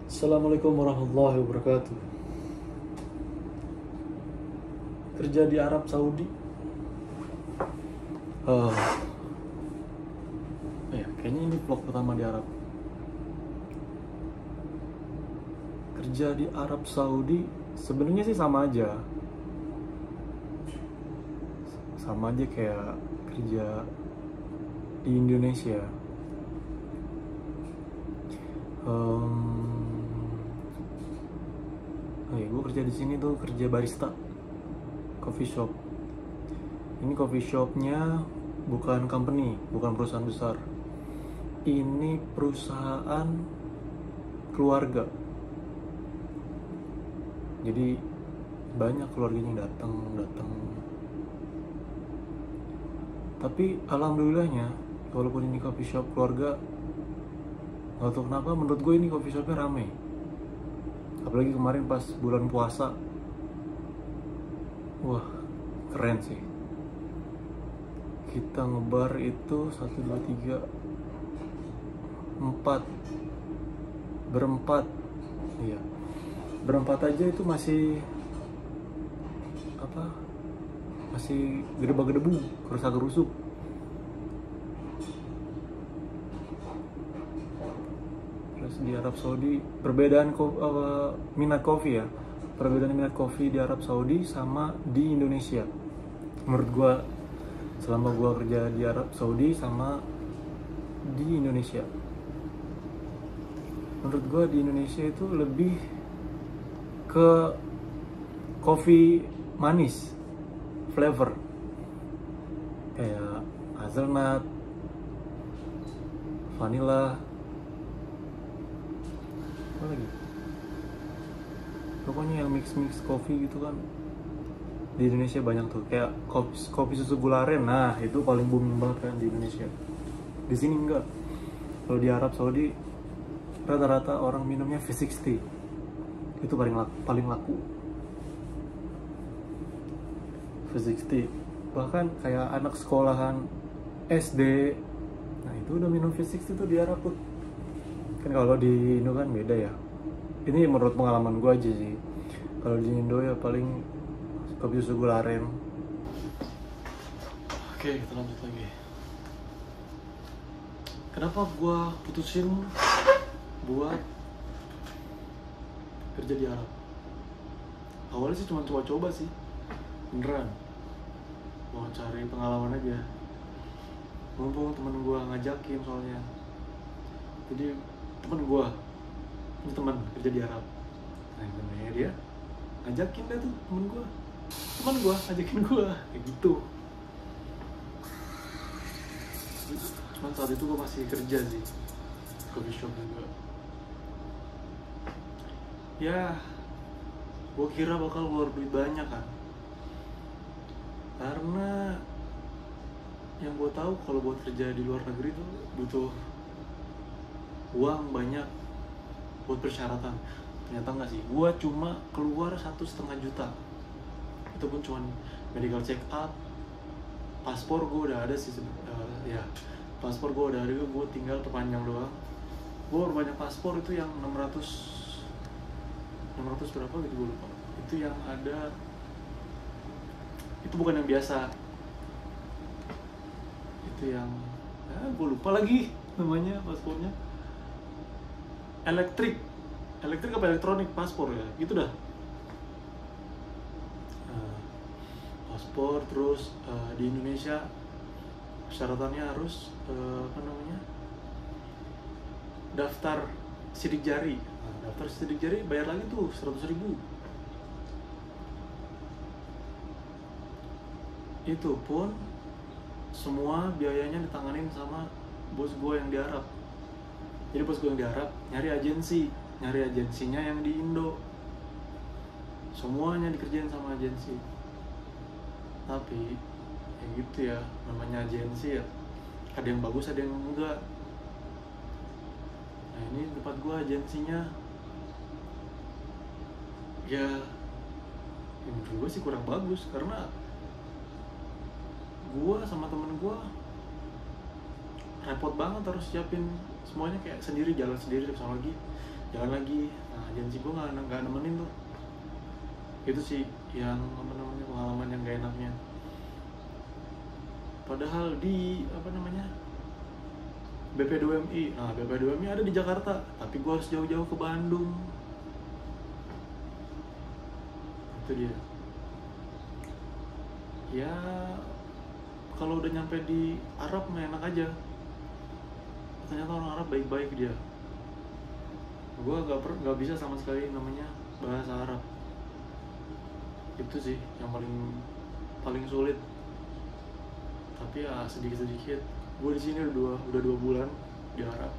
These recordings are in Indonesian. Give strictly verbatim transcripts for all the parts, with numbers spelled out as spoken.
Assalamualaikum warahmatullahi wabarakatuh. Kerja di Arab Saudi. Oh, ya, kayaknya ini vlog pertama di Arab. Kerja di Arab Saudi sebenarnya sih sama aja. Sama aja kayak kerja di Indonesia. Um, oh ya, gue kerja di sini tuh kerja barista coffee shop. Ini coffee shopnya bukan company, bukan perusahaan besar. Ini perusahaan keluarga. Jadi banyak keluarganya yang datang, datang. Tapi alhamdulillahnya, walaupun ini coffee shop keluarga, gak tau kenapa menurut gue ini coffee shopnya rame. Apalagi kemarin pas bulan puasa. Wah, keren sih. Kita ngebar itu satu, dua, tiga, empat, berempat. Iya, berempat aja itu masih apa? Masih gedebak-gedebu, kerusak-kerusuk. Terus di Arab Saudi perbedaan ko, uh, minat kopi ya. Perbedaan minat kopi di Arab Saudi sama di Indonesia. Menurut gua selama gua kerja di Arab Saudi sama di Indonesia. Menurut gua di Indonesia itu lebih ke kopi manis, flavor. Kayak hazelnut, vanilla, apa lagi? Pokoknya yang mix-mix kopi gitu kan di Indonesia banyak tuh, kayak kopi, kopi susu gula aren. Nah, itu paling booming banget kan di Indonesia. Di sini enggak. Kalau di Arab Saudi rata-rata orang minumnya V enam puluh. Itu paling laku, paling laku. V enam puluh. Bahkan kayak anak sekolahan S D, nah itu udah minum V enam puluh tuh di Arab tuh. Kan kalau di Indo kan beda ya. Ini menurut pengalaman gue aja sih. Kalau di Indo ya paling kopi susu gula aren. Oke, kita lanjut lagi. Kenapa gue putusin buat kerja di Arab? Awalnya sih cuma coba-coba sih, beneran. Mau cari pengalaman aja. Mumpung temen gue ngajakin soalnya. Jadi temen gue, ini temen kerja di Arab. Nah, temennya dia ngajakin deh tuh temen gue. Temen gue ngajakin gue, kayak gitu. Cuman saat itu gue masih kerja sih, coffee shop juga. Ya, gue kira bakal keluar duit banyak kan. Karena yang gue tahu kalau buat kerja di luar negeri tuh butuh uang banyak buat persyaratan. Ternyata enggak sih, gue cuma keluar satu setengah juta. Itu pun cuma medical check up, paspor gue udah ada sih, uh, ya paspor gue udah ada, gue tinggal perpanjang doang. Gue perpanjang paspor itu yang enam ratus enam ratus berapa gitu, gue lupa. Itu yang ada, itu bukan yang biasa, itu yang ya, gue lupa lagi namanya paspornya. Elektrik, elektrik apa elektronik paspor ya, gitu dah. Uh, paspor terus uh, di Indonesia syaratannya harus uh, apa namanya, daftar sidik jari. Nah, daftar sidik jari bayar lagi tuh seratus ribu. Itu pun semua biayanya ditanganin sama bos gue yang di Arab. Jadi bos gue yang di Arab nyari agensi, nyari agensinya yang di Indo. Semuanya dikerjain sama agensi. Tapi ya gitu ya, namanya agensi ya, ada yang bagus ada yang enggak. Nah ini tempat gue agensinya ya, ya menurut gue sih kurang bagus. Karena gue sama temen gue repot banget harus siapin semuanya, kayak sendiri, jalan sendiri teknologi. jalan lagi. Nah agensi gue nggak nggak nemenin tuh. Itu sih yang apa namanya pengalaman yang gak enaknya. Padahal di apa namanya B P dua M I, nah B P dua M I ada di Jakarta, tapi gue harus jauh-jauh ke Bandung. Itu dia. Ya kalau udah nyampe di Arab mah enak aja. Ternyata orang Arab baik-baik dia. Gue gak, per, gak bisa sama sekali namanya bahasa Arab. Itu sih yang paling paling sulit. Tapi ya sedikit-sedikit. Gue di sini udah dua udah dua bulan di Arab.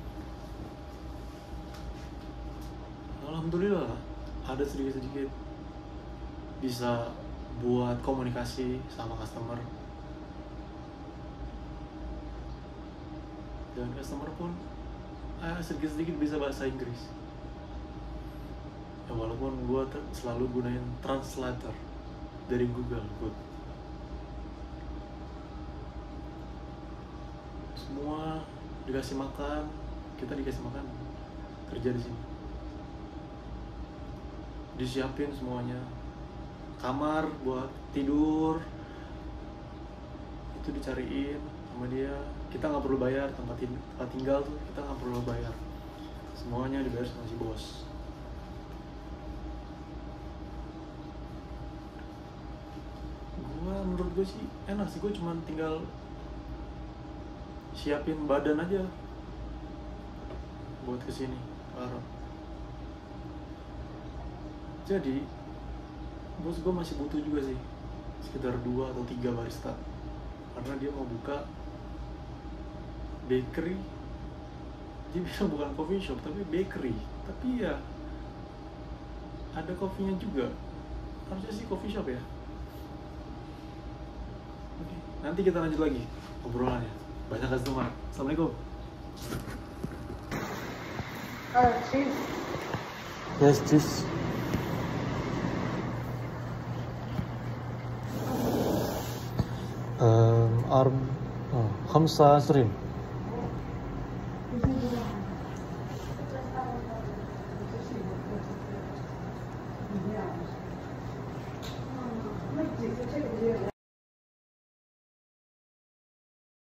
Alhamdulillah ada sedikit-sedikit bisa buat komunikasi sama customer. Dan customer pun eh, sedikit-sedikit bisa bahasa Inggris. Ya walaupun gue selalu gunain translator dari Google. Good. Semua dikasih makan, kita dikasih makan, kerja di sini. Disiapin semuanya, kamar buat tidur, itu dicariin sama dia. Kita nggak perlu bayar tempat, ting- tempat tinggal tuh, kita nggak perlu bayar. Semuanya dibayar sama si bos. Gua menurut gue sih enak sih, gue cuma tinggal siapin badan aja buat kesini Arab. Jadi bos gue masih butuh juga sih sekitar dua atau tiga barista, karena dia mau buka bakery. Dia bilang bukan coffee shop tapi bakery, tapi ya ada kopinya juga. Harusnya sih coffee shop ya. Oke, nanti kita lanjut lagi obrolannya. Banyak customer. Assalamualaikum. Uh, cheese. Yes, cheese. Um, arm, oh, خمسة عشرين.